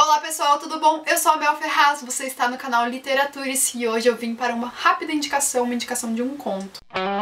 Olá pessoal, tudo bom? Eu sou a Mel Ferraz, você está no canal Literaturis e hoje eu vim para uma rápida indicação, uma indicação de um conto.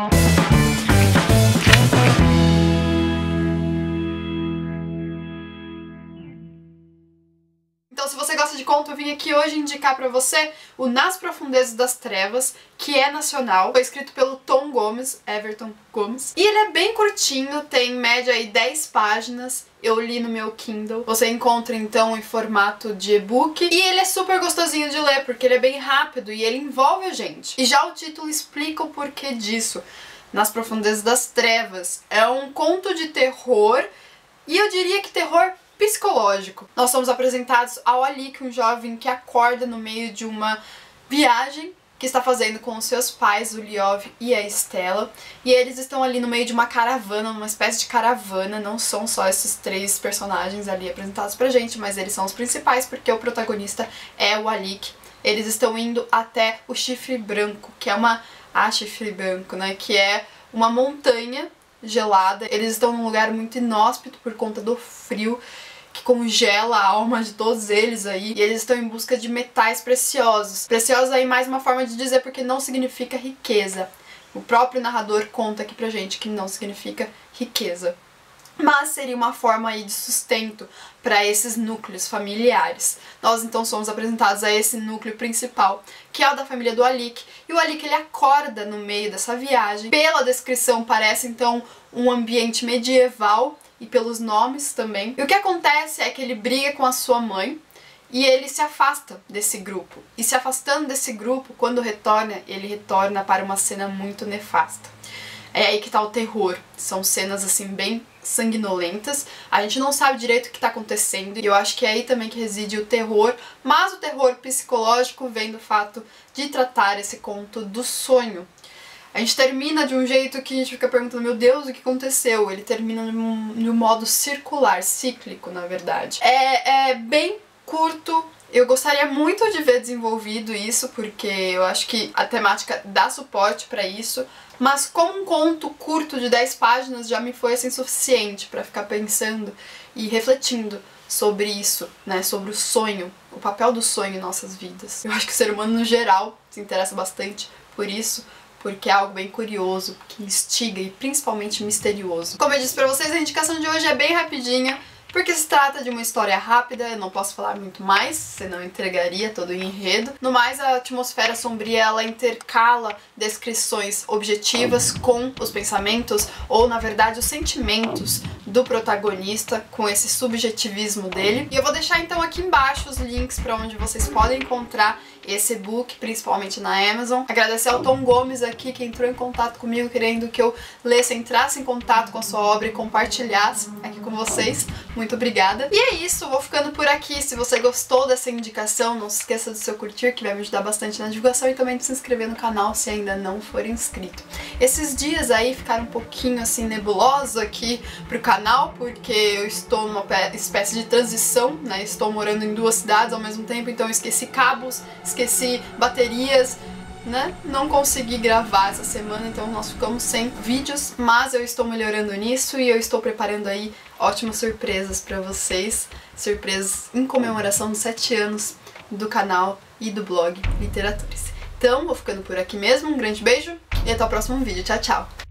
Então, se você gosta de conto, eu vim aqui hoje indicar pra você o Nas Profundezas das Trevas, que é nacional. Foi escrito pelo Tom Gomes, Everton Gomes. E ele é bem curtinho, tem em média aí 10 páginas. Eu li no meu Kindle. Você encontra então em formato de e-book. E ele é super gostosinho de ler, porque ele é bem rápido e ele envolve a gente. E já o título explica o porquê disso. Nas Profundezas das Trevas. É um conto de terror, e eu diria que terror psicológico. Nós somos apresentados ao Alik, um jovem que acorda no meio de uma viagem que está fazendo com os seus pais, o Liov e a Estela, e eles estão ali no meio de uma caravana, uma espécie de caravana. Não são só esses 3 personagens ali apresentados pra gente, mas eles são os principais porque o protagonista é o Alik. Eles estão indo até o Chifre Branco, que é Chifre Branco, né, que é uma montanha gelada. Eles estão num lugar muito inóspito por conta do frio que congela a alma de todos eles aí, e eles estão em busca de metais preciosos. Preciosos aí mais uma forma de dizer porque não significa riqueza. O próprio narrador conta aqui pra gente que não significa riqueza, mas seria uma forma aí de sustento para esses núcleos familiares. Nós então somos apresentados a esse núcleo principal, que é o da família do Alik, e o Alik ele acorda no meio dessa viagem. Pela descrição parece então um ambiente medieval, e pelos nomes também. E o que acontece é que ele briga com a sua mãe e ele se afasta desse grupo. E se afastando desse grupo, quando retorna, ele retorna para uma cena muito nefasta. É aí que tá o terror. São cenas assim bem sanguinolentas. A gente não sabe direito o que tá acontecendo, e eu acho que é aí também que reside o terror, mas o terror psicológico vem do fato de tratar esse conto do sonho. A gente termina de um jeito que a gente fica perguntando, meu Deus, o que aconteceu? Ele termina de um modo circular, cíclico, na verdade. É bem curto. Eu gostaria muito de ver desenvolvido isso, porque eu acho que a temática dá suporte pra isso, mas como um conto curto de 10 páginas já me foi assim suficiente pra ficar pensando e refletindo sobre isso, né, sobre o sonho, o papel do sonho em nossas vidas. Eu acho que o ser humano no geral se interessa bastante por isso, porque é algo bem curioso, que instiga e principalmente misterioso. Como eu disse pra vocês, a indicação de hoje é bem rapidinha, porque se trata de uma história rápida. Eu não posso falar muito mais, senão entregaria todo o enredo. No mais, a atmosfera sombria, ela intercala descrições objetivas com os pensamentos, ou na verdade os sentimentos do protagonista, com esse subjetivismo dele. E eu vou deixar então aqui embaixo os links para onde vocês podem encontrar esse e-book, principalmente na Amazon. Agradecer ao Tom Gomes aqui, que entrou em contato comigo querendo que eu lesse, entrasse em contato com a sua obra e compartilhasse aqui com vocês. Muito obrigada. E é isso, vou ficando por aqui. Se você gostou dessa indicação, não se esqueça do seu curtir, que vai me ajudar bastante na divulgação, e também de se inscrever no canal se ainda não for inscrito. Esses dias aí ficaram um pouquinho assim nebulosos aqui pro canal, porque eu estou numa espécie de transição, né? Estou morando em 2 cidades ao mesmo tempo, então eu esqueci cabos, esqueci baterias, né? Não consegui gravar essa semana, então nós ficamos sem vídeos, mas eu estou melhorando nisso e eu estou preparando aí ótimas surpresas pra vocês, surpresas em comemoração dos 7 anos do canal e do blog Literaturis. Então, vou ficando por aqui mesmo, um grande beijo e até o próximo vídeo. Tchau, tchau!